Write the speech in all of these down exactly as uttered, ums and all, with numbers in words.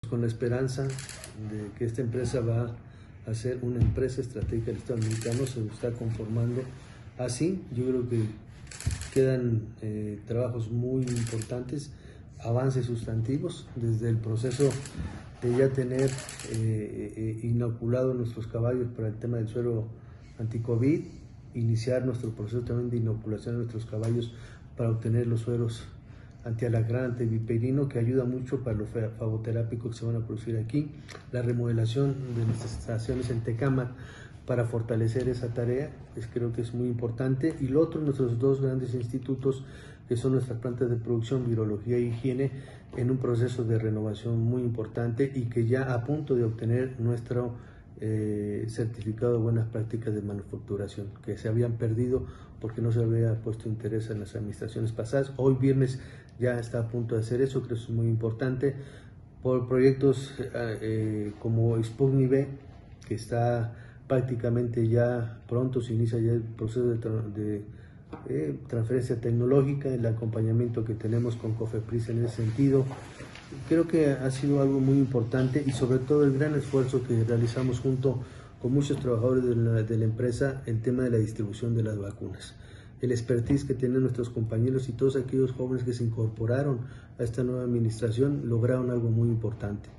Con la esperanza de que esta empresa va a ser una empresa estratégica del Estado mexicano, se está conformando así. Yo creo que quedan eh, trabajos muy importantes, avances sustantivos, desde el proceso de ya tener eh, eh, inoculado nuestros caballos para el tema del suero anti-COVID, iniciar nuestro proceso también de inoculación de nuestros caballos para obtener los sueros antialacrán, antiviperino, que ayuda mucho para los fagoterápicos que se van a producir aquí, la remodelación de nuestras estaciones en Tecámac para fortalecer esa tarea, pues creo que es muy importante, y lo otro, nuestros dos grandes institutos, que son nuestras plantas de producción, virología e higiene, en un proceso de renovación muy importante y que ya a punto de obtener nuestro eh, certificado de buenas prácticas de manufacturación, que se habían perdido porque no se había puesto interés en las administraciones pasadas. Hoy viernes ya está a punto de hacer eso, creo que es muy importante, por proyectos eh, como Sputnik V, que está prácticamente ya pronto, se inicia ya el proceso de, de eh, transferencia tecnológica, el acompañamiento que tenemos con COFEPRIS en ese sentido. Creo que ha sido algo muy importante, y sobre todo el gran esfuerzo que realizamos junto con muchos trabajadores de la, de la empresa, el tema de la distribución de las vacunas. El expertise que tienen nuestros compañeros y todos aquellos jóvenes que se incorporaron a esta nueva administración lograron algo muy importante: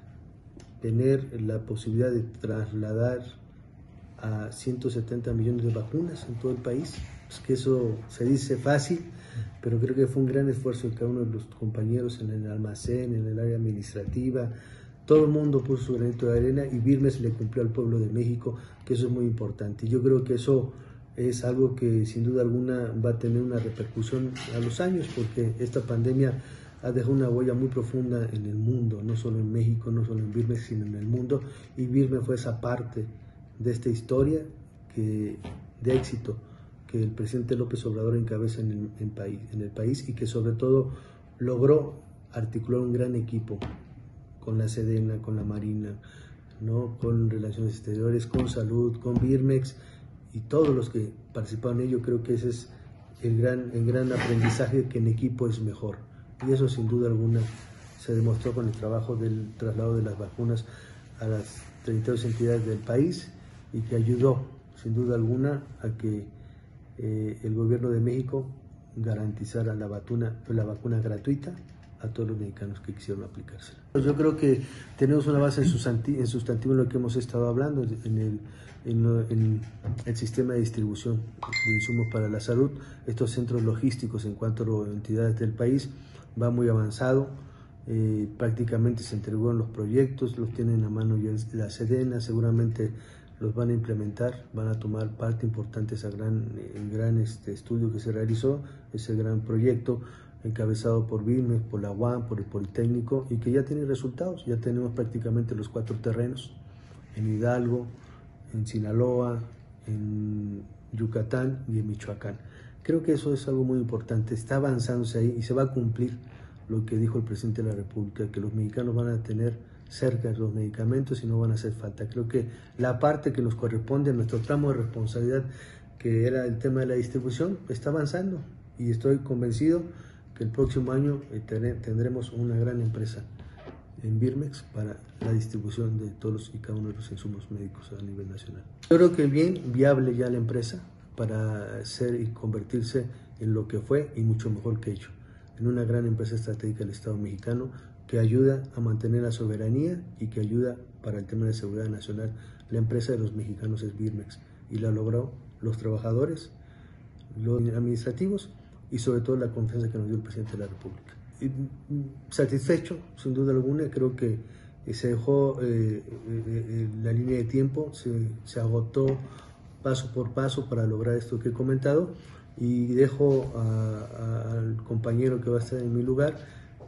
tener la posibilidad de trasladar a ciento setenta millones de vacunas en todo el país. Pues que eso se dice fácil, pero creo que fue un gran esfuerzo de cada uno de los compañeros en el almacén, en el área administrativa. Todo el mundo puso su granito de arena y Birmex le cumplió al pueblo de México, que eso es muy importante. Yo creo que eso es algo que sin duda alguna va a tener una repercusión a los años, porque esta pandemia ha dejado una huella muy profunda en el mundo, no solo en México, no solo en Birmex, sino en el mundo, y Birmex fue esa parte de esta historia que, de éxito que el presidente López Obrador encabeza en el, en, país, en el país, y que sobre todo logró articular un gran equipo con la Sedena, con la Marina, ¿no? Con Relaciones Exteriores, con Salud, con Birmex y todos los que participaron en ello. Creo que ese es el gran, el gran aprendizaje, que en equipo es mejor, y eso sin duda alguna se demostró con el trabajo del traslado de las vacunas a las treinta y dos entidades del país, y que ayudó sin duda alguna a que eh, el gobierno de México garantizara la vacuna, la vacuna gratuita a todos los mexicanos que quisieron aplicársela. Yo creo que tenemos una base en sustantivo en lo que hemos estado hablando, en el, en, lo, en el sistema de distribución de insumos para la salud. Estos centros logísticos en cuanto a entidades del país va muy avanzado. Eh, prácticamente se entregaron los proyectos, los tienen a mano ya la Sedena, seguramente los van a implementar, van a tomar parte importante ese gran, el gran este, estudio que se realizó, ese gran proyecto encabezado por Birmex, por la U A M, por el Politécnico, y que ya tiene resultados. Ya tenemos prácticamente los cuatro terrenos, en Hidalgo, en Sinaloa, en Yucatán y en Michoacán. Creo que eso es algo muy importante, está avanzándose ahí y se va a cumplir lo que dijo el presidente de la República, que los mexicanos van a tener cerca los medicamentos y no van a hacer falta. Creo que la parte que nos corresponde, nuestro tramo de responsabilidad, que era el tema de la distribución, está avanzando, y estoy convencido que el próximo año tendremos una gran empresa en Birmex para la distribución de todos y cada uno de los insumos médicos a nivel nacional. Yo creo que bien viable ya la empresa para ser y convertirse en lo que fue y mucho mejor que ello, en una gran empresa estratégica del Estado mexicano, que ayuda a mantener la soberanía y que ayuda para el tema de seguridad nacional. La empresa de los mexicanos es Birmex, y la logró los trabajadores, los administrativos y sobre todo la confianza que nos dio el presidente de la República. Y, satisfecho, sin duda alguna. Creo que se dejó eh, eh, la línea de tiempo, se, se agotó paso por paso para lograr esto que he comentado, y dejo a, a, al compañero que va a estar en mi lugar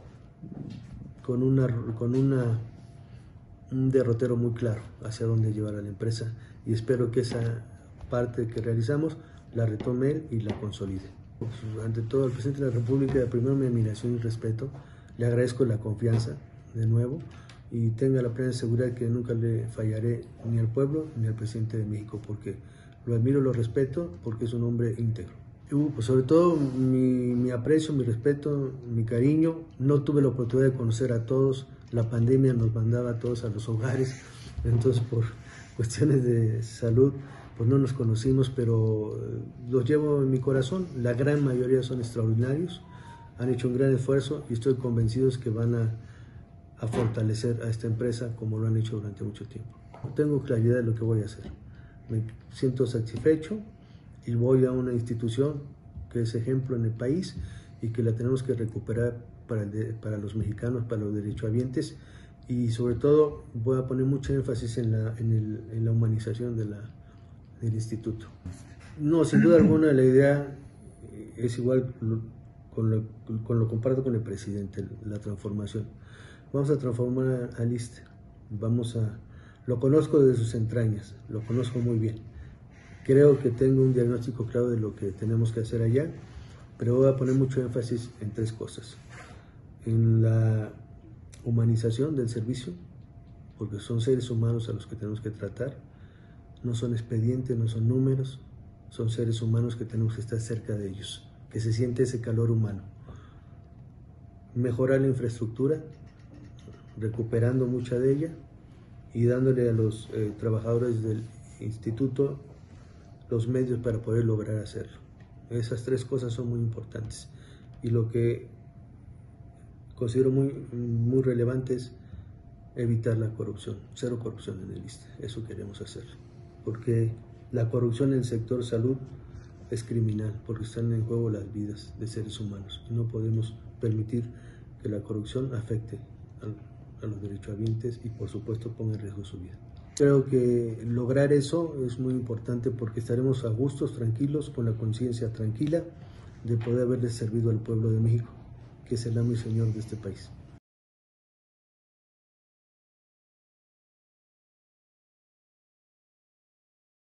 con, una, con una, un derrotero muy claro hacia dónde llevar a la empresa, y espero que esa parte que realizamos la retome él y la consolide. Pues, ante todo, al presidente de la República, primero mi admiración y respeto, le agradezco la confianza de nuevo, y tenga la plena seguridad que nunca le fallaré ni al pueblo ni al presidente de México, porque lo admiro, lo respeto, porque es un hombre íntegro. Uh, pues sobre todo mi, mi aprecio, mi respeto, mi cariño. No tuve la oportunidad de conocer a todos la pandemia nos mandaba a todos a los hogares, entonces por cuestiones de salud pues no nos conocimos, pero los llevo en mi corazón. La gran mayoría son extraordinarios, han hecho un gran esfuerzo y estoy convencido que van a, a fortalecer a esta empresa como lo han hecho durante mucho tiempo. No tengo claridad de lo que voy a hacer, me siento satisfecho y voy a una institución que es ejemplo en el país y que la tenemos que recuperar para, el de, para los mexicanos, para los derechohabientes, y sobre todo voy a poner mucho énfasis en la, en el, en la humanización de la, del instituto. No, sin duda alguna la idea es igual, con lo, con lo comparto con el presidente, la transformación. Vamos a transformar al I S S S T E, vamos a, lo conozco desde sus entrañas, lo conozco muy bien. Creo que tengo un diagnóstico claro de lo que tenemos que hacer allá, pero voy a poner mucho énfasis en tres cosas. En la humanización del servicio, porque son seres humanos a los que tenemos que tratar, no son expedientes, no son números, son seres humanos que tenemos que estar cerca de ellos, que se siente ese calor humano. Mejorar la infraestructura, recuperando mucha de ella y dándole a los eh, trabajadores del instituto los medios para poder lograr hacerlo. Esas tres cosas son muy importantes y lo que considero muy, muy relevante es evitar la corrupción, cero corrupción en el I S S S T E, eso queremos hacer, porque la corrupción en el sector salud es criminal, porque están en juego las vidas de seres humanos y no podemos permitir que la corrupción afecte a, a los derechohabientes y por supuesto ponga en riesgo su vida. Creo que lograr eso es muy importante porque estaremos a gustos, tranquilos, con la conciencia tranquila de poder haberle servido al pueblo de México, que es el amo y señor de este país.